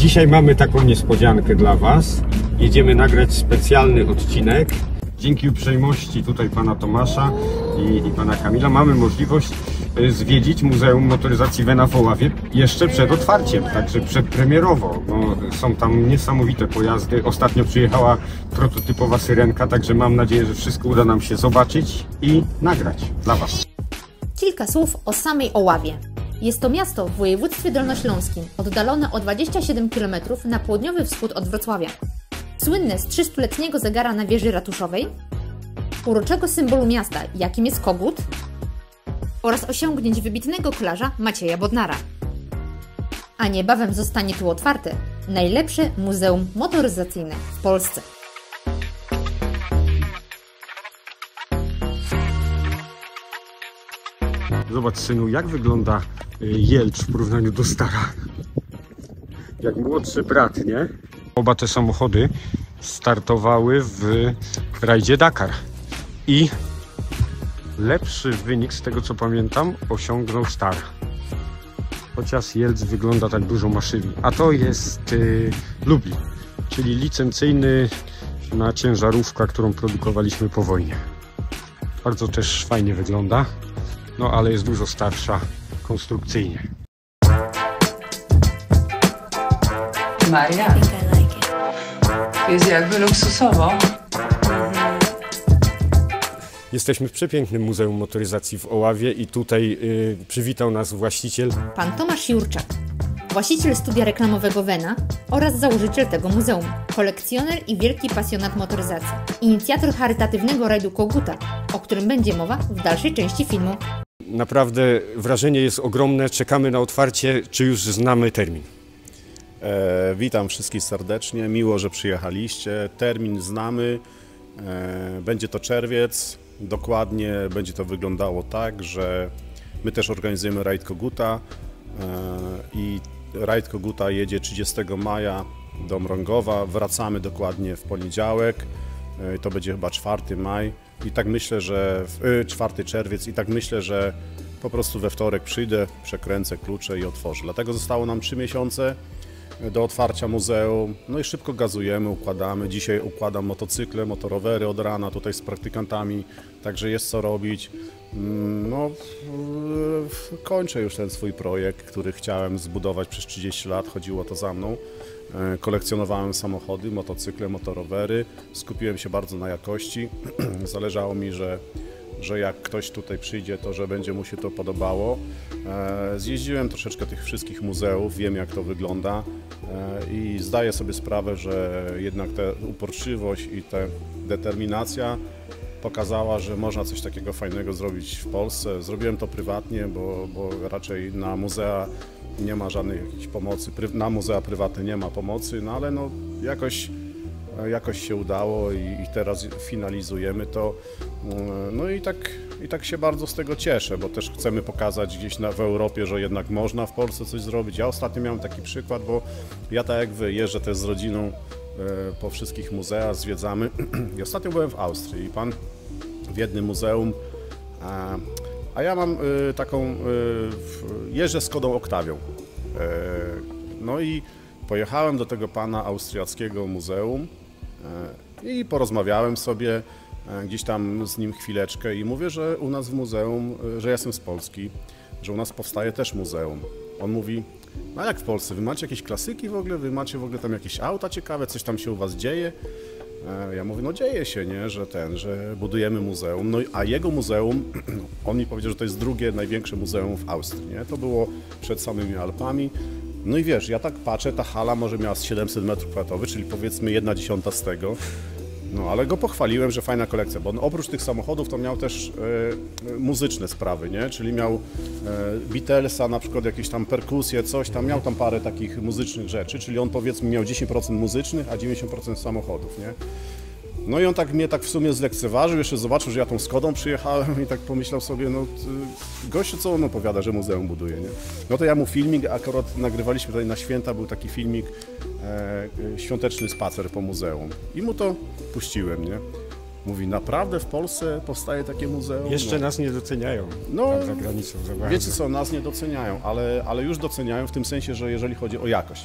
Dzisiaj mamy taką niespodziankę dla Was. Jedziemy nagrać specjalny odcinek. Dzięki uprzejmości tutaj pana Tomasza i pana Kamila mamy możliwość zwiedzić Muzeum Motoryzacji Wena w Oławie jeszcze przed otwarciem, także przedpremierowo. No, są tam niesamowite pojazdy. Ostatnio przyjechała prototypowa syrenka, także mam nadzieję, że wszystko uda nam się zobaczyć i nagrać dla Was. Kilka słów o samej Oławie. Jest to miasto w województwie dolnośląskim, oddalone o 27 km na południowy wschód od Wrocławia. Słynne z 300-letniego zegara na wieży ratuszowej, uroczego symbolu miasta, jakim jest kogut, oraz osiągnięć wybitnego kolarza Macieja Bodnara. A niebawem zostanie tu otwarte najlepsze muzeum motoryzacyjne w Polsce. Zobacz, synu, jak wygląda Jelcz w porównaniu do Stara. Jak młodszy brat, nie? Oba te samochody startowały w rajdzie Dakar i lepszy wynik, z tego co pamiętam, osiągnął Star. Chociaż Jelcz wygląda tak dużo maszywi. A to jest Lublin, czyli licencyjny na ciężarówkę, którą produkowaliśmy po wojnie. Bardzo też fajnie wygląda, no ale jest dużo starsza konstrukcyjnie. Maria, jest jakby luksusowo. Jesteśmy w przepięknym Muzeum Motoryzacji w Oławie i tutaj przywitał nas właściciel. Pan Tomasz Jurczak, właściciel studia reklamowego Wena oraz założyciel tego muzeum, kolekcjoner i wielki pasjonat motoryzacji, inicjator charytatywnego rajdu Koguta, o którym będzie mowa w dalszej części filmu. Naprawdę wrażenie jest ogromne, czekamy na otwarcie, czy już znamy termin? Witam wszystkich serdecznie, miło, że przyjechaliście. Termin znamy, będzie to czerwiec. Dokładnie będzie to wyglądało tak, że my też organizujemy rajd Koguta i rajd Koguta jedzie 30 maja do Mrągowa. Wracamy dokładnie w poniedziałek, to będzie chyba 4 maj i tak myślę, że 4 czerwiec i tak myślę, że po prostu we wtorek przyjdę, przekręcę klucze i otworzę. Dlatego zostało nam 3 miesiące do otwarcia muzeum, no i szybko gazujemy, układamy. Dzisiaj układam motocykle, motorowery od rana tutaj z praktykantami, także jest co robić. No, kończę już ten swój projekt, który chciałem zbudować przez 30 lat, chodziło to za mną. Kolekcjonowałem samochody, motocykle, motorowery, skupiłem się bardzo na jakości. Zależało mi, że jak ktoś tutaj przyjdzie, to że będzie mu się to podobało. Zjeździłem troszeczkę tych wszystkich muzeów, wiem jak to wygląda i zdaję sobie sprawę, że jednak ta uporczywość i ta determinacja pokazała, że można coś takiego fajnego zrobić w Polsce. Zrobiłem to prywatnie, bo raczej na muzea nie ma żadnej jakiejś pomocy, na muzea prywatne nie ma pomocy, no ale no jakoś się udało i teraz finalizujemy to. No i tak się bardzo z tego cieszę, bo też chcemy pokazać gdzieś w Europie, że jednak można w Polsce coś zrobić. Ja ostatnio miałem taki przykład, bo ja tak jak wy jeżdżę też z rodziną po wszystkich muzeach, zwiedzamy. I ostatnio byłem w Austrii i pan w jednym muzeum, a ja mam taką, jeżdżę Skodą Octavią. No i pojechałem do tego pana austriackiego muzeum i porozmawiałem sobie gdzieś tam z nim chwileczkę i mówię, że u nas w muzeum, że ja jestem z Polski, że u nas powstaje też muzeum. On mówi, no jak w Polsce, wy macie jakieś klasyki w ogóle, wy macie w ogóle tam jakieś auta ciekawe, coś tam się u was dzieje? Ja mówię, no dzieje się, nie, że budujemy muzeum, no a jego muzeum, on mi powiedział, że to jest drugie największe muzeum w Austrii, nie? To było przed samymi Alpami. No i wiesz, ja tak patrzę, ta hala może miała 700 m2, czyli powiedzmy 1/10 z tego. No ale go pochwaliłem, że fajna kolekcja, bo on oprócz tych samochodów to miał też muzyczne sprawy, nie? Czyli miał Beatlesa, na przykład jakieś tam perkusje, coś tam, miał tam parę takich muzycznych rzeczy, czyli on powiedzmy miał 10% muzycznych, a 90% samochodów, nie? No i on tak mnie tak w sumie zlekceważył, jeszcze zobaczył, że ja tą Skodą przyjechałem i tak pomyślał sobie, no gościu, co on opowiada, że muzeum buduje, nie? No to ja mu filmik, akurat nagrywaliśmy tutaj na święta, był taki filmik, świąteczny spacer po muzeum i mu to puściłem, nie? Mówi, naprawdę w Polsce powstaje takie muzeum? Jeszcze nas nie doceniają tam za granicą. Wiecie co, nas nie doceniają, ale już doceniają w tym sensie, że jeżeli chodzi o jakość.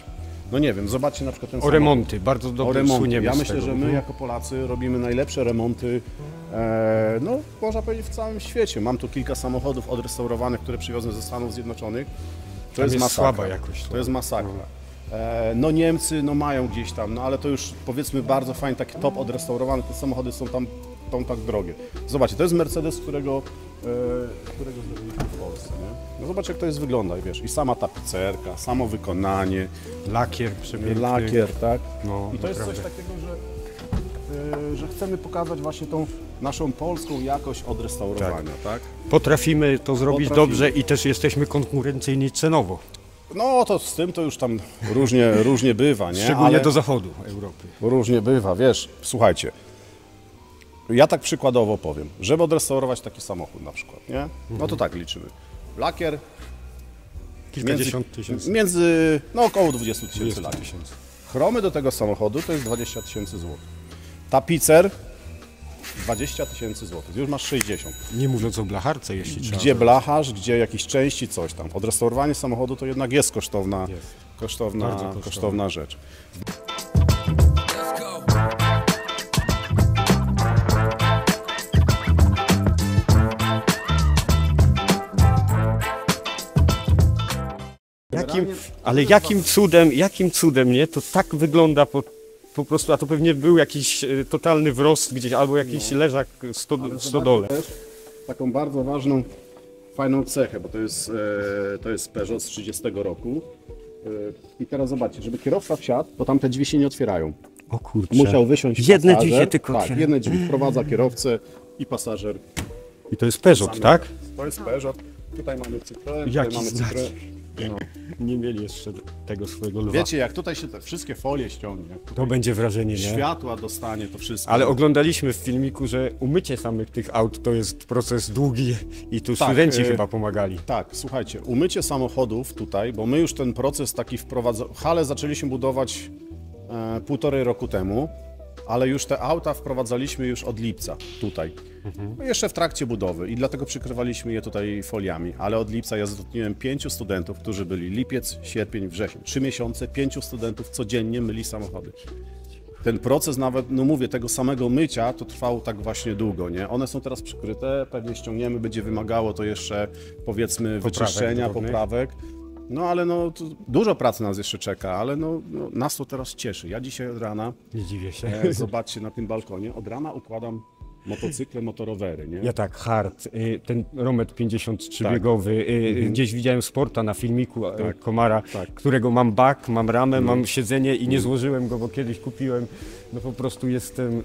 no nie wiem, zobaczcie na przykład ten O samochód. remonty, bardzo O dobrze remonty. słyniemy Ja z myślę, tego. że my jako Polacy robimy najlepsze remonty, no można powiedzieć w całym świecie. Mam tu kilka samochodów odrestaurowanych, które przywiozłem ze Stanów Zjednoczonych. To Tam jest masakra. słaba jakość. To jest masakra. No Niemcy no mają gdzieś tam, no ale to już powiedzmy bardzo fajnie, taki top odrestaurowany, te samochody są tam tak drogie. Zobaczcie, to jest Mercedes, którego zrobiliśmy w Polsce, nie? No zobacz jak to jest wygląda, wiesz, i sama tapicerka, samo wykonanie, Lakier przepiękny. lakier, tak? No, I to jest coś naprawdę. takiego, że chcemy pokazać właśnie tą naszą polską jakość odrestaurowania, tak? Potrafimy to zrobić Potrafimy. dobrze i też jesteśmy konkurencyjni cenowo. No to z tym to już tam różnie bywa, nie? Szczególnie Ale do zachodu Europy. różnie bywa, wiesz, słuchajcie. Ja tak przykładowo powiem, żeby odrestaurować taki samochód na przykład, nie? No to tak liczymy. Lakier Kilkadziesiąt tysięcy. no około 20 tysięcy lakier. Chromy do tego samochodu to jest 20 tysięcy złotych. Tapicer 20 tysięcy złotych, już masz 60. Nie mówiąc o blacharce, jeśli trzeba. Gdzie blacharz, gdzie jakieś części, coś tam. Odrestaurowanie samochodu to jednak jest kosztowna Bardzo kosztowna rzecz. Jakim cudem, nie? To tak wygląda po prostu, a to pewnie był jakiś totalny wrost gdzieś, albo jakiś leżak w stodole. Też taką bardzo ważną, fajną cechę, bo to jest Peugeot z 30 roku. I teraz zobaczcie, żeby kierowca wsiadł, to tam te drzwi się nie otwierają. O kurczę. Musiał wysiąść Jedne pasażer. drzwi się tylko Tak, otwierają. jedne drzwi wprowadza kierowcę i pasażer. I to jest Peugeot, tak? To jest Peugeot. Tutaj mamy cyklę, Jaki tutaj mamy znak? cyklę. No. Nie mieli jeszcze tego swojego lwa. Wiecie, jak tutaj się te wszystkie folie ściągnie, To będzie wrażenie, nie? światła dostanie, to wszystko. Ale oglądaliśmy w filmiku, że umycie samych tych aut to jest proces długi i tu Tak, studenci chyba pomagali. Tak, słuchajcie, umycie samochodów tutaj, bo my już ten proces taki wprowadzamy. Halę zaczęliśmy budować 1,5 roku temu, ale już te auta wprowadzaliśmy już od lipca tutaj. No jeszcze w trakcie budowy i dlatego przykrywaliśmy je tutaj foliami, ale od lipca ja zatrudniłem 5 studentów, którzy byli lipiec, sierpień, wrzesień. 3 miesiące, 5 studentów codziennie myli samochody. Ten proces nawet, no mówię, tego samego mycia to trwał tak właśnie długo, nie? One są teraz przykryte, pewnie ściągniemy, będzie wymagało to jeszcze powiedzmy wyczyszczenia, drobnych. poprawek. No ale no to dużo pracy nas jeszcze czeka, ale no nas to teraz cieszy. Ja dzisiaj od rana, Nie dziwię się. zobaczcie na tym balkonie, od rana układam motocykle, motorowery, nie? Ja tak, hard. Ten Romet 53 Tak. biegowy. Gdzieś widziałem Sporta na filmiku Komara, Tak. którego mam bak, mam ramę, mam siedzenie i nie złożyłem go, bo kiedyś kupiłem. No po prostu jestem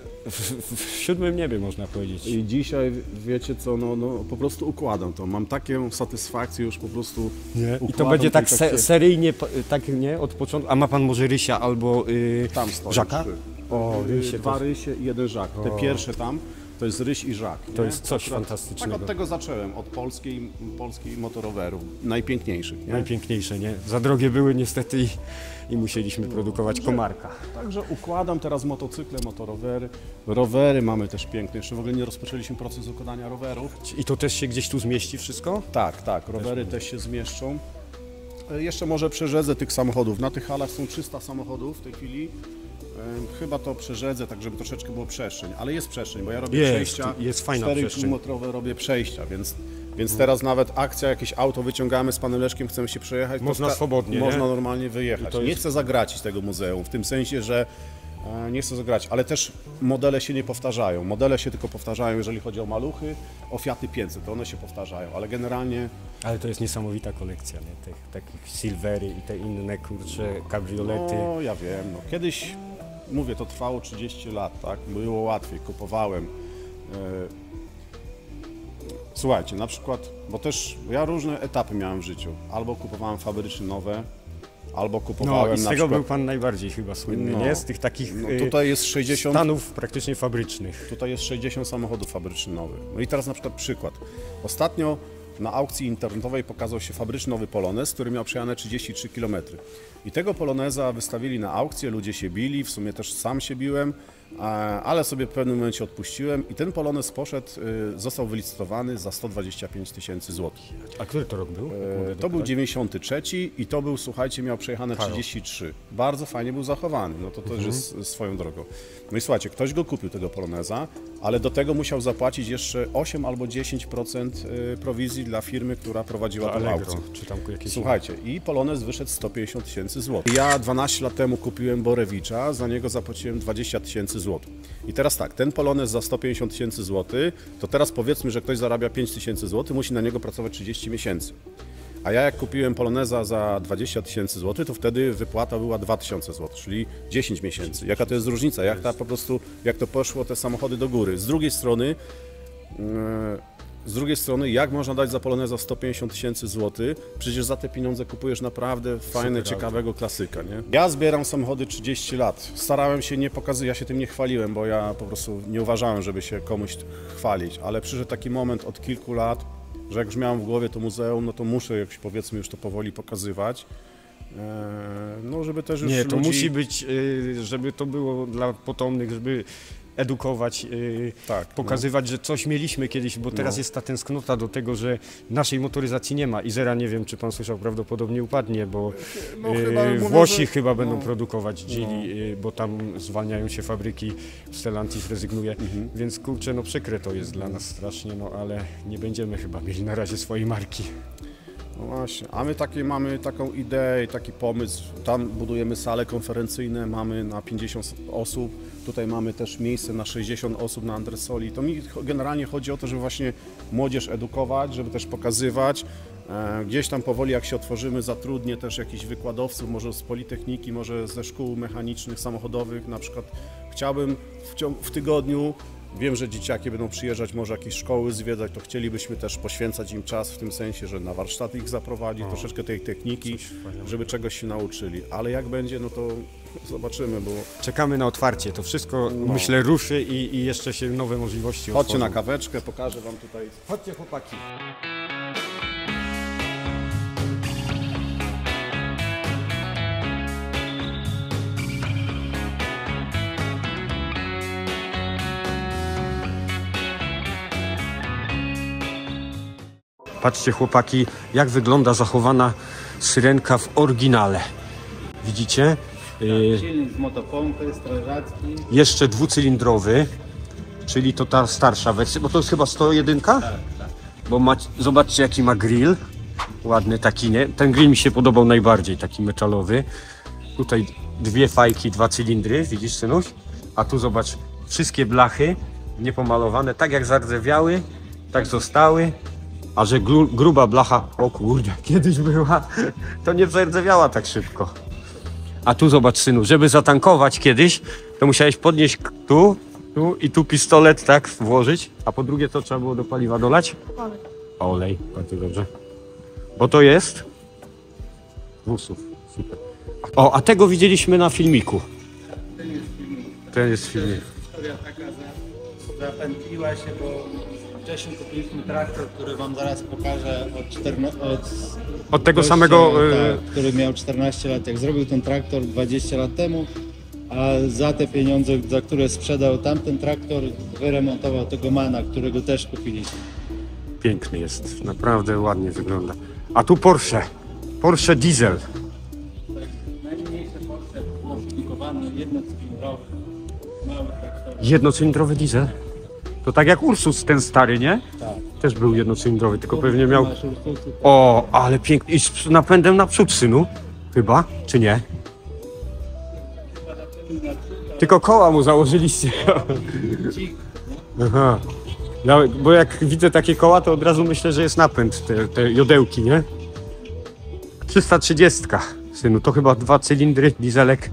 w siódmym niebie, można powiedzieć. I dzisiaj, wiecie co, no po prostu układam to. Mam taką satysfakcję już po prostu. Nie? I to układam będzie tak takie- seryjnie, tak nie, od początku. A ma pan może Rysia albo Tam stoją Żaka? 3. O, Rysie, Dwa to, rysie i jeden żak. Te pierwsze tam to jest ryś i żak. to nie? jest coś Akurat fantastycznego. Tak od tego zacząłem, od polskiej motorowerów, najpiękniejszych. Nie? Najpiękniejsze, nie? Za drogie były niestety i musieliśmy produkować Komarka. Także układam teraz motocykle, motorowery. Rowery mamy też piękne. Jeszcze w ogóle nie rozpoczęliśmy proces układania rowerów. I to też się gdzieś tu zmieści wszystko? Tak, rowery też się zmieszczą. Jeszcze może przerzedzę tych samochodów. Na tych halach są 300 samochodów w tej chwili. Chyba to przerzedzę, tak żeby troszeczkę było przestrzeń, ale jest przestrzeń, bo ja robię Jest, przejścia, jest fajna 4,5 przestrzeń. metrowe robię przejścia, więc teraz nawet akcja, jakieś auto wyciągamy z panem Leszkiem, chcemy się przejechać. Można to swobodnie, nie? Można normalnie wyjechać. I to Nie jest- chcę zagracić tego muzeum, w tym sensie, że nie chcę zagrać, ale też modele się nie powtarzają. Modele się tylko powtarzają, jeżeli chodzi o maluchy, o Fiaty 500, to one się powtarzają, ale generalnie Ale to jest niesamowita kolekcja, nie? Tych takich Silvery i te inne, kurcze, kabriolety. no ja wiem, no kiedyś, mówię, to trwało 30 lat, tak? Było łatwiej, kupowałem. Słuchajcie, na przykład, bo ja różne etapy miałem w życiu. Albo kupowałem fabrycznie nowe, albo kupowałem No i z na tego przykład... był pan najbardziej chyba słynny, No. nie? Z tych takich No, tutaj jest 60, stanów praktycznie fabrycznych. tutaj jest 60 samochodów fabrycznych nowych. No i teraz na przykład przykład. Ostatnio na aukcji internetowej pokazał się fabryczny nowy Polonez, który miał przejechane 33 km. I tego Poloneza wystawili na aukcję, ludzie się bili, w sumie też sam się biłem, ale sobie w pewnym momencie odpuściłem i ten Polonez poszedł, został wylicytowany za 125 tysięcy złotych. A który to rok był? To był 93 i to był, słuchajcie, miał przejechane 33. Bardzo fajnie był zachowany, no to też jest swoją drogą. No i słuchajcie, ktoś go kupił, tego Poloneza, ale do tego musiał zapłacić jeszcze 8 albo 10% prowizji dla firmy, która prowadziła tę aukcję. Czy tam jakieś... Słuchajcie, i Polonez wyszedł 150 tysięcy złotych. Ja 12 lat temu kupiłem Borewicza, za niego zapłaciłem 20 tysięcy złotych. I teraz tak, ten Polonez za 150 tysięcy złotych, to teraz powiedzmy, że ktoś zarabia 5 tysięcy złotych, musi na niego pracować 30 miesięcy. A ja jak kupiłem Poloneza za 20 tysięcy złotych, to wtedy wypłata była 2000 zł, czyli 10 miesięcy. Jaka to jest różnica? Jak ta po prostu, jak to poszło te samochody do góry? Z drugiej strony, jak można dać za Poloneza 150 tysięcy złotych? Przecież za te pieniądze kupujesz naprawdę fajne, ciekawego klasyka, nie? Ja zbieram samochody 30 lat. Starałem się nie pokazywać, ja się tym nie chwaliłem, bo ja po prostu nie uważałem, żeby się komuś chwalić, ale przyszedł taki moment od kilku lat, że jak już miałem w głowie to muzeum, no to muszę jakoś, powiedzmy, już to powoli pokazywać. No, żeby też już Nie, to ludzi... musi być, żeby to było dla potomnych, żeby edukować, Tak, pokazywać, że coś mieliśmy kiedyś, bo teraz jest ta tęsknota do tego, że naszej motoryzacji nie ma. Izera, nie wiem, czy pan słyszał, prawdopodobnie upadnie, bo Włosi chyba będą produkować Geely, bo tam zwalniają się fabryki, Stellantis rezygnuje, więc kurczę, no przykre to jest dla nas strasznie, no ale nie będziemy chyba mieli na razie swojej marki. No właśnie, a my mamy taką ideę, taki pomysł, tam budujemy sale konferencyjne, mamy na 50 osób, tutaj mamy też miejsce na 60 osób na Andresoli. To mi generalnie chodzi o to, żeby właśnie młodzież edukować, żeby też pokazywać. Gdzieś tam powoli, jak się otworzymy, zatrudnię też jakichś wykładowców, może z Politechniki, może ze szkół mechanicznych, samochodowych. Na przykład chciałbym w tygodniu, wiem, że dzieciaki będą przyjeżdżać, może jakieś szkoły zwiedzać, to chcielibyśmy też poświęcać im czas w tym sensie, że na warsztaty ich zaprowadzić, troszeczkę tej techniki, żeby czegoś się nauczyli. Ale jak będzie, no to zobaczymy, bo... Czekamy na otwarcie, to wszystko myślę ruszy i jeszcze się nowe możliwości Chodźcie otworzą. na kaweczkę, pokażę wam tutaj. Chodźcie chłopaki. Patrzcie chłopaki, jak wygląda zachowana syrenka w oryginale. Widzicie? Silnik z motopompy, strażacki. Jeszcze dwucylindrowy, czyli to ta starsza wersja, bo to jest chyba 101? Tak. Bo zobaczcie, jaki ma grill. Ładny taki, nie? Ten grill mi się podobał najbardziej, taki metalowy. Tutaj dwie fajki, 2 cylindry, widzisz synuś? A tu zobacz, wszystkie blachy niepomalowane, tak jak zardzewiały, tak zostały. A że gruba blacha, o kurde, kiedyś była, to nie zardzewiała tak szybko. A tu zobacz synu, żeby zatankować kiedyś, to musiałeś podnieść tu i tu pistolet tak włożyć. A po drugie co trzeba było do paliwa dolać? Olej, bardzo dobrze. Bo to jest wózów, super. O, a tego widzieliśmy na filmiku. Ten jest filmik. Historia taka zapętliła się, bo wcześniej kupiliśmy traktor, który wam zaraz pokażę Od tego gościa, samego... tak, który miał 14 lat, jak zrobił ten traktor 20 lat temu, a za te pieniądze, za które sprzedał tamten traktor, wyremontował tego Mana, którego też kupiliśmy. Piękny jest, naprawdę ładnie wygląda. A tu Porsche diesel. Najmniejsze Porsche modyfikowane, jednocylindrowy, mały traktor. Jednocylindrowy diesel? To tak jak Ursus ten stary, nie? Tak. Też był jednocylindrowy, tylko pewnie miał... Masz Ursusy, O, ale piękny. I z napędem naprzód, synu? Chyba, czy nie? Tylko koła mu założyliście. Aha. No, bo jak widzę takie koła, to od razu myślę, że jest napęd, te jodełki, nie? 330, synu, to chyba 2 cylindry, dieselek.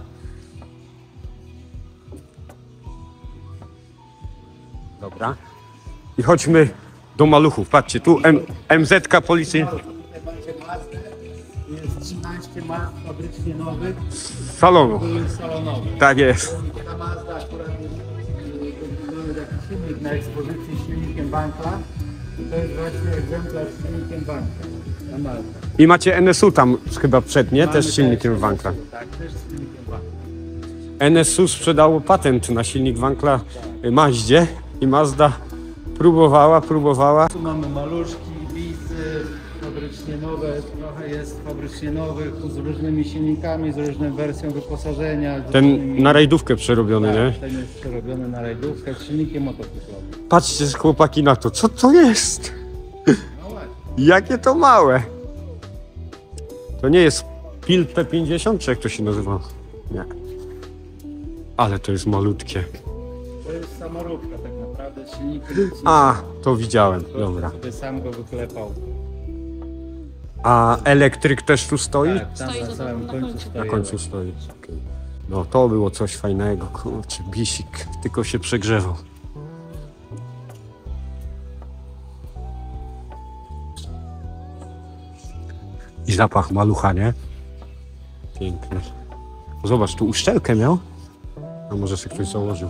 Dobra. I chodźmy do maluchów. Patrzcie, tu MZ-ka policyjna. Tutaj macie Mazdę, jest 13 Mazd fabrycznie nowych, Z salonu. były salonowe. Tak jest. Ta Mazda akurat był taki silnik na ekspozycji z silnikiem Banka. I to jest właśnie egzemplarz z silnikiem Banka. Ta Mazda. I macie NSU tam chyba przed, nie? Też Mamy z silnikiem Wanka. Tak, też z silnikiem Banka. NSU sprzedało patent na silnik Wankla Mazdzie i Mazda próbowała. Tu mamy maluszki, wizy, fabrycznie nowe, trochę jest fabrycznie nowych, z różnymi silnikami, z różną wersją wyposażenia. z Ten różnymi- na rajdówkę przerobiony, nie? Tak, ten jest przerobiony na rajdówkę z silnikiem motocyklowym. Patrzcie chłopaki na to, co to jest? No właśnie. Jakie to małe. To nie jest Pil P50, czy jak to się nazywa? Nie. Ale to jest malutkie. To jest samoróbka tak naprawdę, silnik. A, to widziałem, dobra. Sobie sam go wyklepał. A elektryk też tu stoi? Tak, tam na samym końcu stoi. Na końcu stoi. Okej. No to było coś fajnego, kurczę, bisik, tylko się przegrzewał. I zapach malucha, nie? Piękny. Zobacz, tu uszczelkę miał. A może sobie ktoś założył.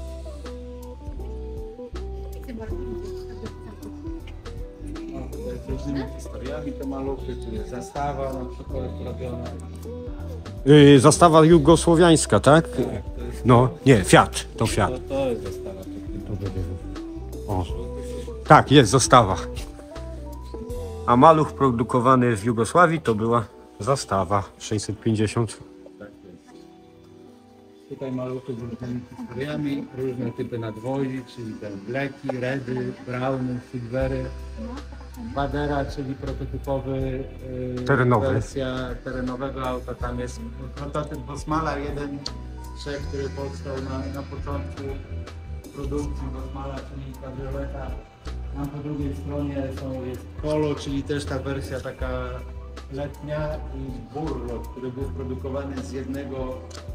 Z różnymi historiami te maluchy, tu jest zastawa na przykład robiona. Zastawa jugosłowiańska, tak? Tak, to jest, No, nie, Fiat, to Fiat. to jest zastawa. O. Tak, jest zastawa. A maluch produkowany w Jugosławii to była zastawa 650. Tutaj maluchy z różnymi historiami, różne typy nadwozi, czyli te bleki, redy, browny, silvery. Badera, czyli prototypowy Terenowy. wersja terenowego auta. Tam jest prototyp Bosmala, jeden z trzech, który powstał na początku produkcji Bosmala, czyli kabrioleta. Tam po drugiej stronie jest Polo, czyli też ta wersja taka letnia, i Burlo, który był produkowany z jednego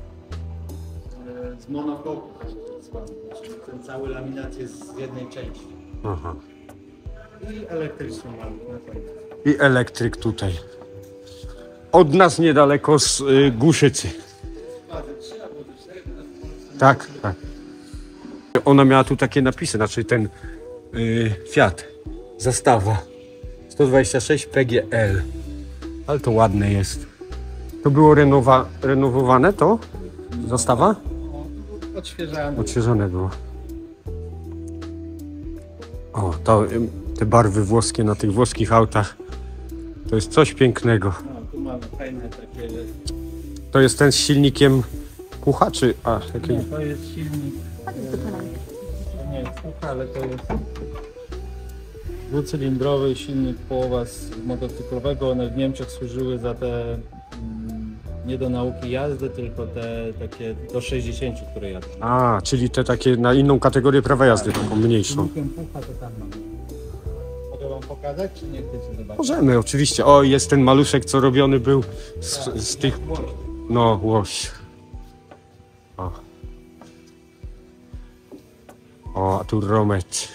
z monokoku, czyli ten cały laminat jest z jednej części. Aha. I elektryczny maluch na koniec. I elektryk tutaj. Od nas niedaleko z Głuszycy. Tak, tak. Ona miała tu takie napisy, znaczy ten Fiat. Zastawa 126 PGL. Ale to ładne jest. To było renowowane to? Zastawa? Odświeżamy. Odświeżone było. O, to, te barwy włoskie na tych włoskich autach. To jest coś pięknego. No, tu mamy fajne takie... To jest ten z silnikiem Pucha, czy... A, Nie, jakiego? to jest silnik... nie jest pucha, ale to jest dwucylindrowy silnik połowa z motocyklowego. One w Niemczech służyły za te nie do nauki jazdy, tylko te takie do 60, które jadą. A, czyli te takie na inną kategorię prawa jazdy, taką mniejszą. Silnikiem pucha to tam mamy. Mogę wam pokazać, czy nie chcecie zobaczyć? Możemy, oczywiście. O, jest ten maluszek, co robiony był z tych... No, łoś. O, a tu Romet.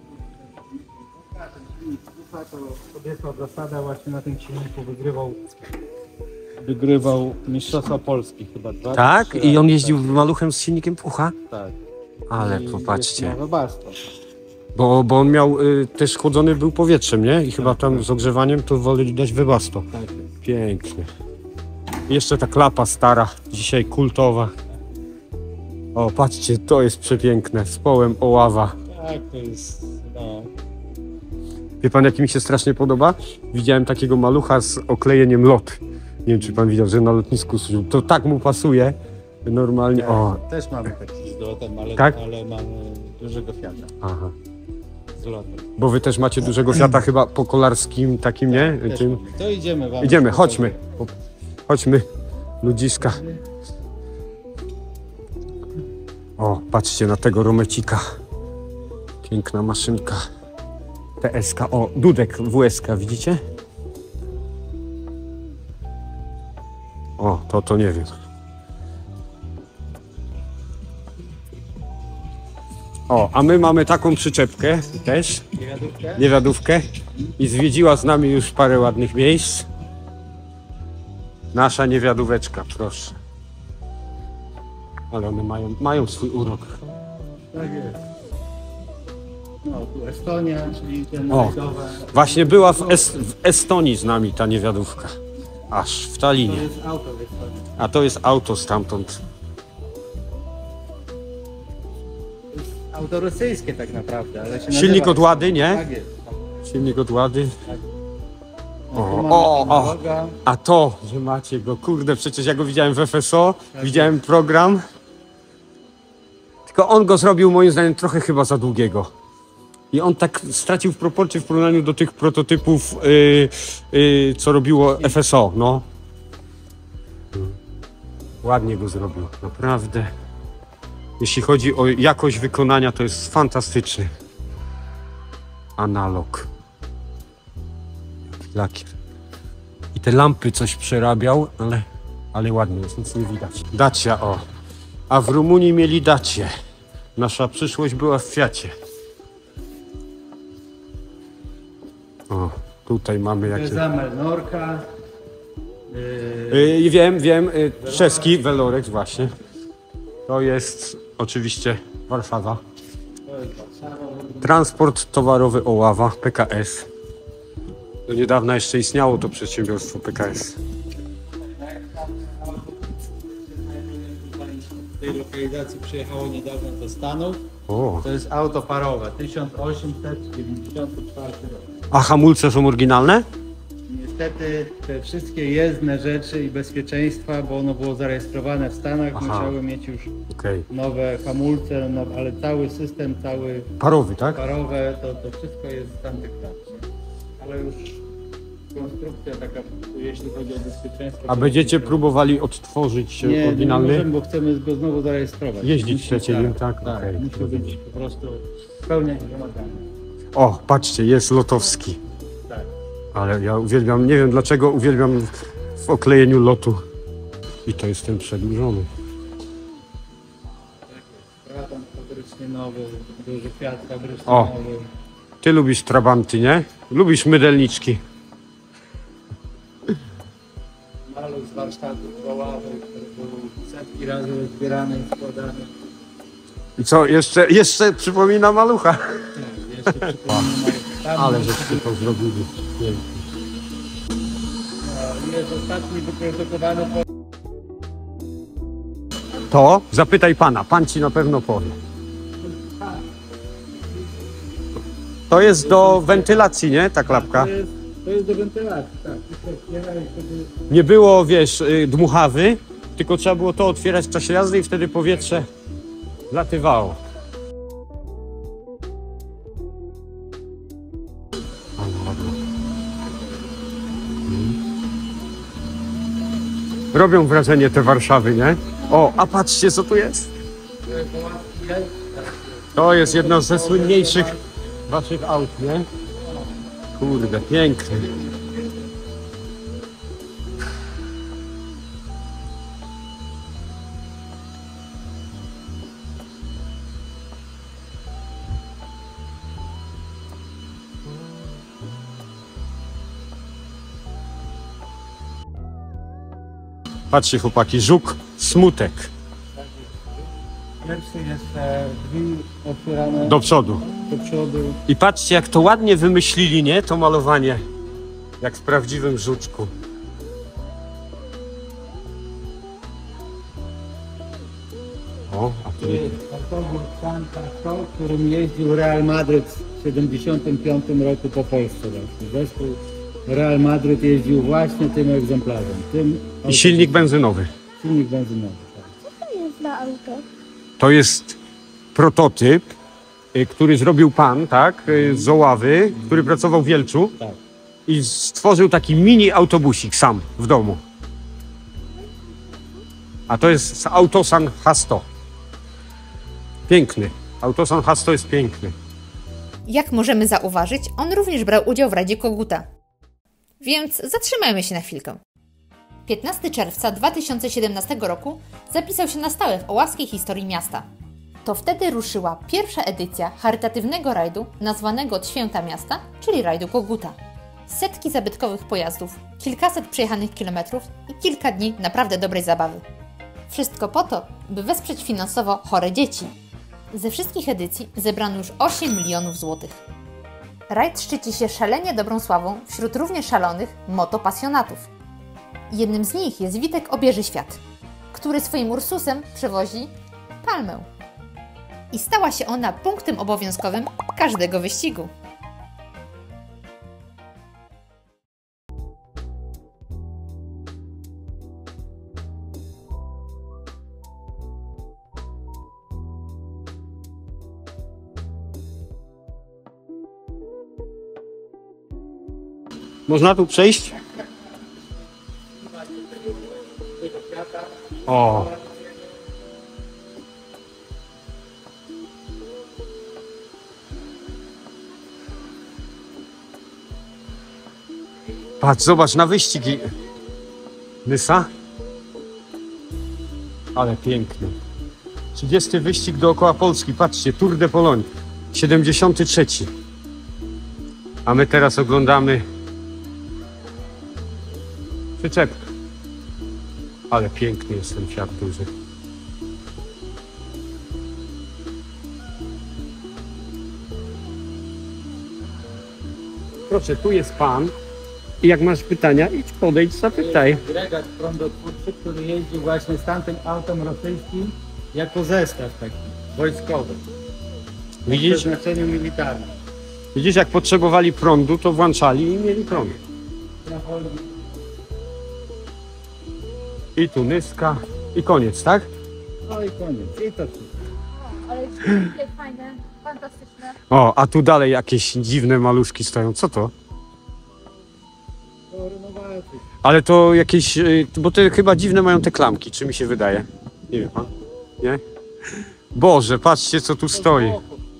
Pucha to Władysław Zasada właśnie na tym silniku wygrywał Mistrzostwa Polski chyba 2 Tak? 3 I on lata. jeździł maluchem z silnikiem Pucha? Tak. Ale I popatrzcie. jest nowe Basto. Bo on miał, też chłodzony był powietrzem, nie? I chyba tam z ogrzewaniem to woleli dać Webasto. Tak. Pięknie. I jeszcze ta klapa stara, dzisiaj kultowa. O, patrzcie, to jest przepiękne, z połem Oława. Tak, to jest... No. Wie pan, jaki mi się strasznie podoba? Widziałem takiego malucha z oklejeniem LOT. Nie wiem, czy pan widział, że na lotnisku służył. To tak mu pasuje. Normalnie, o. Też mamy taki z lotem, ale, Tak? ale mamy dużego Fiata Aha. z lotem. Bo wy też macie dużego Fiata chyba po kolarskim takim, nie? Też Tym. mamy. To idziemy wam. Idziemy, chodźmy. Chodźmy, ludziska. O, patrzcie na tego Romecika. Piękna maszynka. TSK, o, Dudek WSK, widzicie? O, to nie wiem. O, a my mamy taką przyczepkę też, Niewiadówkę? niewiadówkę, i zwiedziła z nami już parę ładnych miejsc. Nasza niewiadóweczka, proszę. Ale one mają swój urok. Tak jest. No, tu Estonia, czyli te O. rajdowe. Właśnie była w Estonii z nami ta niewiadówka. Aż w To Tallinie. jest auto w Estonii. A to jest auto stamtąd. auto rosyjskie tak naprawdę, ale się Silnik nazywa... od Łady, nie? Tak jest. Silnik od Łady. No, tu O, mamy o, o. analoga. A to, że macie go, kurde, przecież ja go widziałem w FSO, widziałem program. Tylko on go zrobił moim zdaniem trochę chyba za długiego. I on tak stracił w proporcji w porównaniu do tych prototypów, co robiło FSO, no. Ładnie go zrobił, naprawdę. Jeśli chodzi o jakość wykonania, to jest fantastyczny. Analog. Lakier. I te lampy coś przerabiał, ale ładnie jest, nic nie widać. Dacia, o. A w Rumunii mieli Dacię. Nasza przyszłość była w Fiacie. O, tutaj mamy To jakieś... jest Amel Norka. Wiem, czeski Velorex właśnie. To jest oczywiście Warszawa. To jest Warszawa. Transport towarowy Oława, PKS. Do niedawna jeszcze istniało to przedsiębiorstwo PKS. W tej lokalizacji przyjechało niedawno do Stanów. O. To jest auto parowe, 1894 rok. A hamulce są oryginalne? Niestety te wszystkie jezdne rzeczy i bezpieczeństwa, bo ono było zarejestrowane w Stanach, Aha. musiały mieć już Okej. nowe hamulce, no, ale cały system, cały Parowy, tak? parowe, to wszystko jest z tamtych lat. Nie? Ale już konstrukcja taka, jeśli chodzi o bezpieczeństwo... A to będziecie jest- próbowali odtworzyć Nie oryginalny? możemy, bo chcemy go znowu zarejestrować. Jeździć Musi- chcecie nim, tak? Tak, Okej. musi być po prostu spełniać wymagania. O, patrzcie, jest lotowski. Tak. Ale ja uwielbiam, nie wiem dlaczego uwielbiam w oklejeniu lotu. I to jest ten przedłużony. Trabant fabrycznie nowy, duży Fiat fabrycznie O. nowy. Ty lubisz trabanty, nie? Lubisz mydelniczki. Maluch z warsztatu Oławy, który był setki razy zbierany i składany. I co, jeszcze przypomina malucha. Jeszcze przypomnę, tam Ale żeście to zrobili. Pięknie. jest ostatni wyprodukowany To? Zapytaj pana, pan ci na pewno powie. To jest do wentylacji, nie? Ta klapka. To jest do wentylacji, tak. To otwiera i wtedy Nie było, wiesz, dmuchawy, tylko trzeba było to otwierać w czasie jazdy i wtedy powietrze latywało. Robią wrażenie te Warszawy, nie? O, a patrzcie, co tu jest. To jest jedno ze słynniejszych waszych aut, nie? Kurde, piękny. Patrzcie chłopaki, Żuk, Smutek. pierwszy jest drzwi otwierane Do przodu. do przodu. I patrzcie jak to ładnie wymyślili, nie? To malowanie. Jak w prawdziwym Żuczku. O, a tu To jest autobus San Francisco, którym jeździł Real Madryt w 75 roku po Polsce właśnie. Zespół Real Madryt jeździł właśnie tym egzemplarzem. i silnik benzynowy. Silnik benzynowy. Tak. To jest za auto. To jest prototyp, który zrobił pan, tak? Z Oławy, który pracował w Wielczu. Tak. I stworzył taki mini autobusik sam w domu. A to jest Autosan H100. Piękny. Autosan H100 jest piękny. Jak możemy zauważyć, on również brał udział w Rajdzie Koguta. Więc zatrzymajmy się na chwilkę. 15 czerwca 2017 roku zapisał się na stałe w oławskiej historii miasta. To wtedy ruszyła pierwsza edycja charytatywnego rajdu nazwanego od święta miasta, czyli Rajdu Koguta. Setki zabytkowych pojazdów, kilkaset przejechanych kilometrów i kilka dni naprawdę dobrej zabawy. Wszystko po to, by wesprzeć finansowo chore dzieci. Ze wszystkich edycji zebrano już 8 milionów złotych. Rajd szczyci się szalenie dobrą sławą wśród równie szalonych motopasjonatów. Jednym z nich jest Witek Obieży Świat, który swoim Ursusem przewozi palmę. i stała się ona punktem obowiązkowym każdego wyścigu. Można tu przejść? O! Patrz, zobacz na wyścigi. Nysa? Ale piękny. 30 wyścig dookoła Polski. Patrzcie, Tour de Pologne. 73. A my teraz oglądamy przyczepkę. Ale piękny jest ten Fiat duży. Proszę, tu jest pan. I jak masz pytania, idź podejdź, zapytaj. Agregat prądotwórczy, który jeździł właśnie z tamtym autem rosyjskim jako zestaw taki wojskowy. O Widzisz? przeznaczeniu militarnym. Widzisz, jak potrzebowali prądu, to włączali i mieli prąd. I tu Nyska. I koniec, tak? No i koniec. I to wszystko. Ale fajne, fantastyczne. O, a tu dalej jakieś dziwne maluszki stoją. Co to? To renowacja. Ale to jakieś, bo te chyba dziwne mają te klamki, czy mi się wydaje? Nie wie pan? Nie? Boże, patrzcie co tu stoi.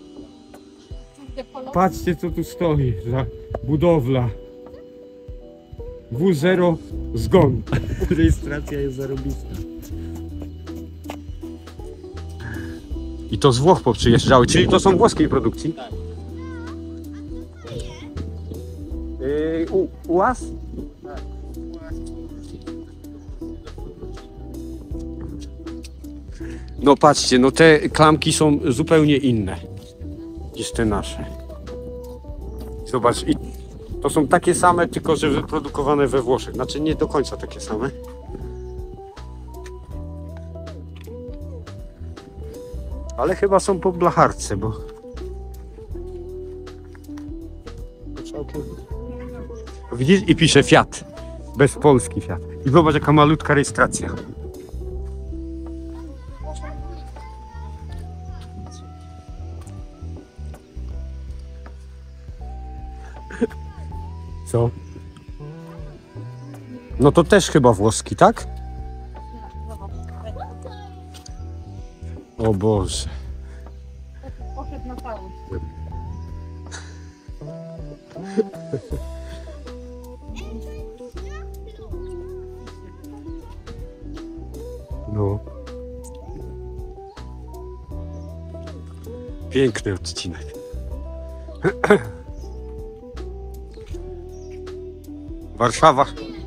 Patrzcie co tu stoi za budowla. W0 zgon. Rejestracja jest zarobista. I to z Włoch poprzyjeżdżały, czyli to są włoskiej produkcji? Tak. UAZ? No patrzcie, no te klamki są zupełnie inne niż te nasze. Zobacz, i to są takie same, tylko że wyprodukowane we Włoszech. Znaczy nie do końca takie same. Ale chyba są po blacharce, bo... Widzisz? I pisze Fiat. Bez Polski Fiat. I zobacz jaka malutka rejestracja. Co? No to też chyba włoski, tak? O Boże. Poszedł na całość. No. Piękny odcinek. Warszawa.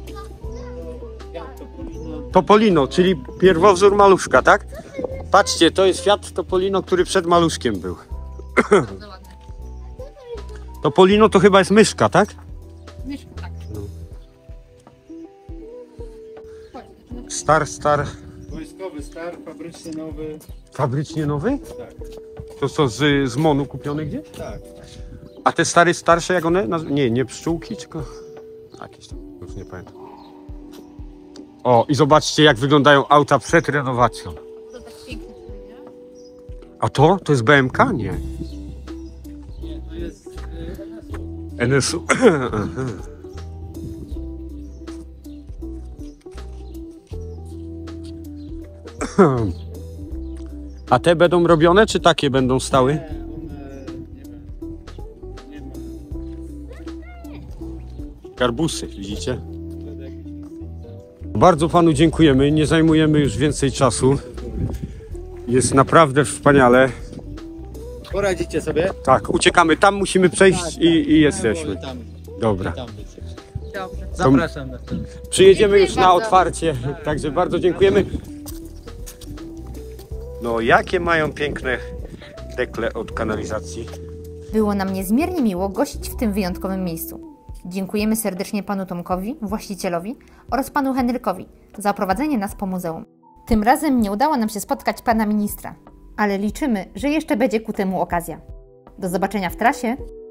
Topolino, czyli pierwowzór maluszka, tak? Patrzcie, to jest Fiat Topolino, który przed maluszkiem był. Topolino to chyba jest myszka, tak? Myszka, tak. Star. Wojskowy star, fabrycznie nowy. Fabrycznie nowy? Tak. To co, z Monu kupione gdzieś? Tak. A te starsze jak one? Nie pszczółki, tylko jakieś tam, już nie pamiętam. O, i zobaczcie jak wyglądają auta przed renowacją. To tak pięknie, nie? A to? To jest BMK? Nie. Nie, to jest NSU. A te będą robione, czy takie będą stały? one, nie ma Garbusy, widzicie? Bardzo panu dziękujemy, nie zajmujemy już więcej czasu. Jest naprawdę wspaniale. Poradzicie sobie? Tak, uciekamy, tam musimy przejść i jesteśmy. Tam, Dobra. tam być. Dobrze. Zapraszam na ten. Przyjedziemy już na bardzo. otwarcie, także bardzo dziękujemy. No jakie mają piękne dekle od kanalizacji. Było nam niezmiernie miło gościć w tym wyjątkowym miejscu. Dziękujemy serdecznie panu Tomkowi, właścicielowi oraz panu Henrykowi za oprowadzenie nas po muzeum. Tym razem nie udało nam się spotkać pana ministra. ale liczymy, że jeszcze będzie ku temu okazja. Do zobaczenia w trasie.